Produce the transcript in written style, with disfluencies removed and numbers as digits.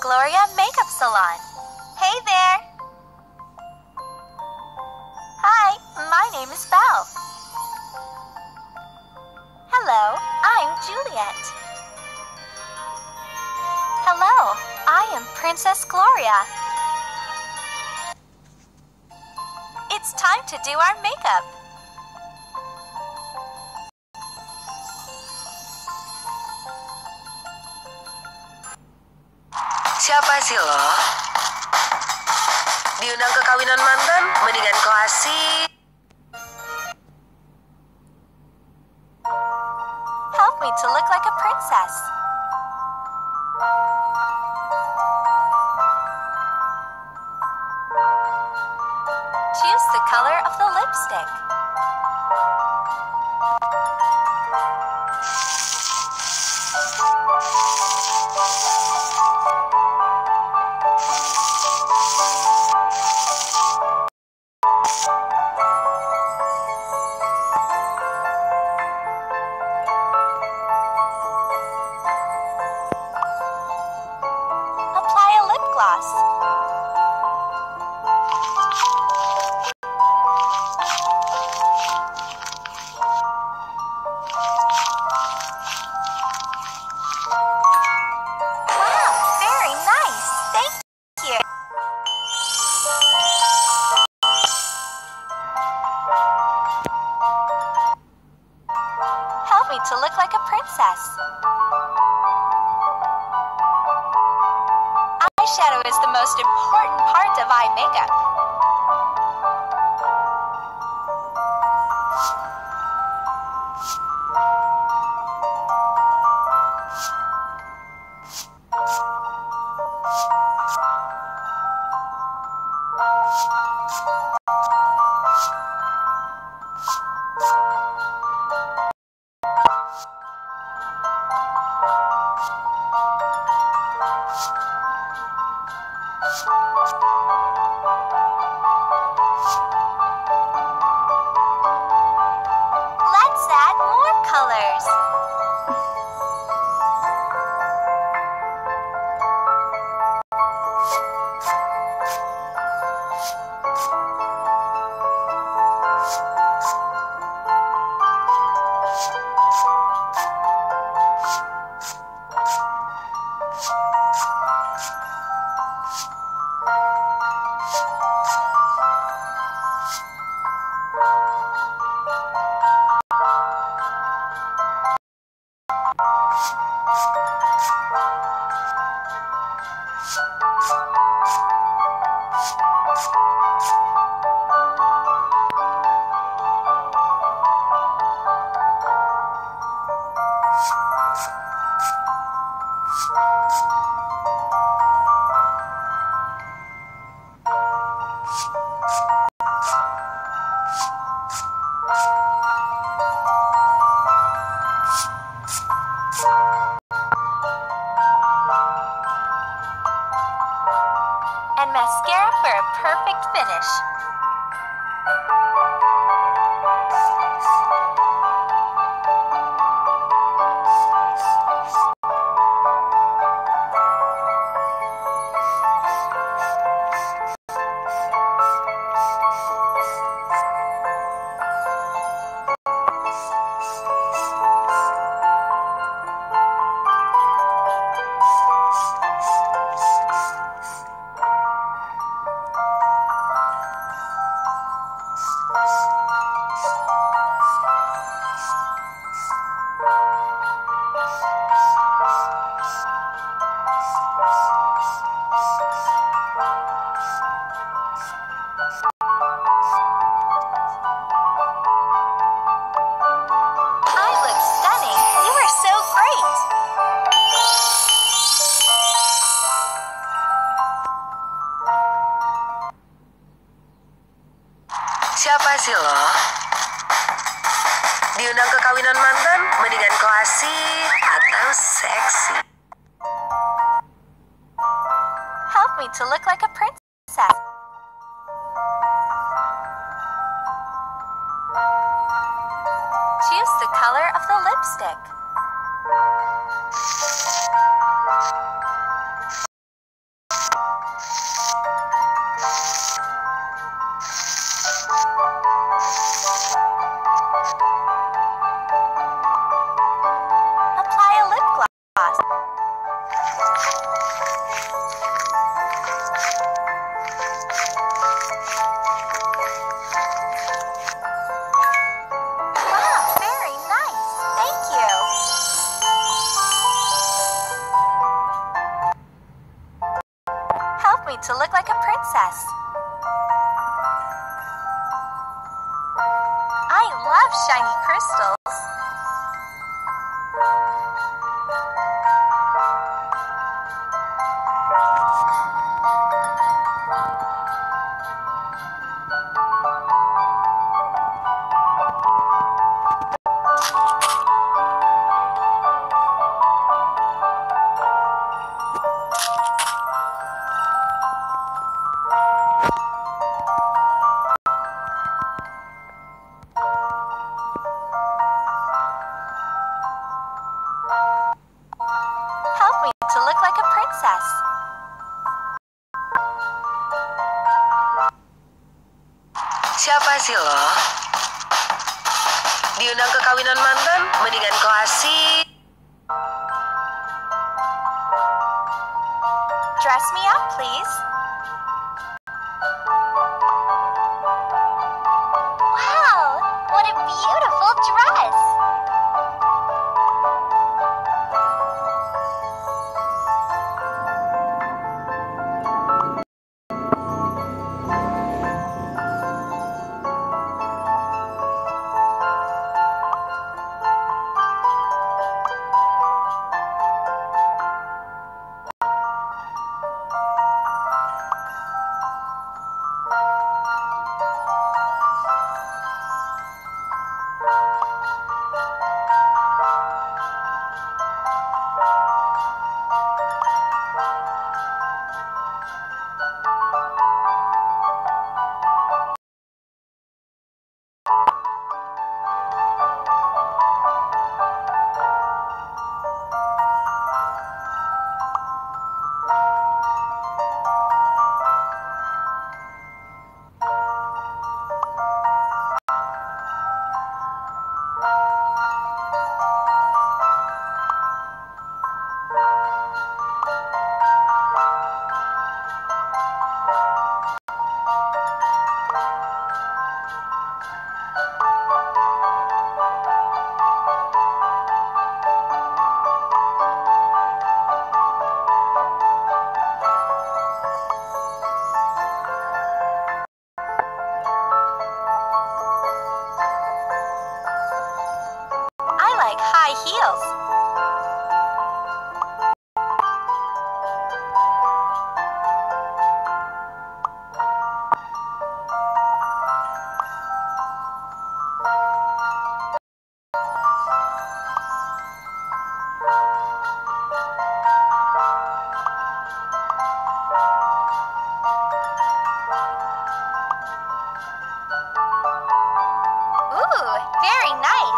Gloria Makeup Salon. Hey there! Hi, my name is Belle. Hello, I'm Juliet. Hello, I am Princess Gloria. It's time to do our makeup. Siapa sih lo? Diundang ke kawinan mantan, mendingan kau asik. Help me to look like a princess. Choose the color of the lipstick. Apply a lip gloss. Wow, very nice. Thank you. Help me to look like a princess. Eyeshadow is the most important part of eye makeup. Let's add more colors. And mascara for a perfect finish. I look stunning. You are so great. Siapa sih lo? Diundang ke kawinan mantan, mendingan kau asik atau seksi. Help me to look like a princess. Choose the color of the lipstick. to look like a princess. I love shiny crystals. Help me to look like a princess. Siapa sih lo? Diundang ke kawinan mantan, mendingan kau asik. Dress me up, please. Wow, what a beautiful dress. I like high heels. Ooh, very nice.